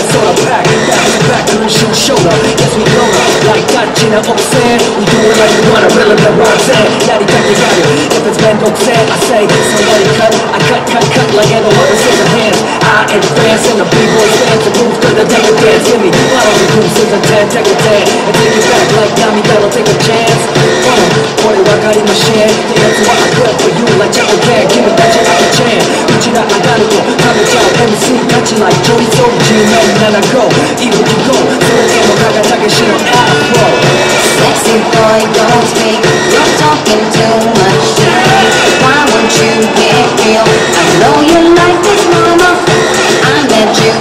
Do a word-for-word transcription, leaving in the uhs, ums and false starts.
it's sort of packed. Back to back, shoulder shoulder. Yes, we know like got 억센 We do it like we wanna, real in the rhymes and 야리까지 가려 If it's been 억센 I say somebody cut I cut cut cut like ever holding scissor hands I advance and the b-boys dance and move to the tango dance Give me bottles and groups in the ten, take a ten And take it back like Yami Bello, take a chance From boy 와가리 마신 The answer what I got for you like Jack can Give me that shit like a chance 빛이 나 나가는 거 가면 잘 엠 씨 같이 like Joey Soji 넌 나나 go Even you go 서로의 뭐가가 자기 싫어 afro Sexy boy, don't speak. You're talking too much to me. Why won't you get real? I know you like this, mama. I met you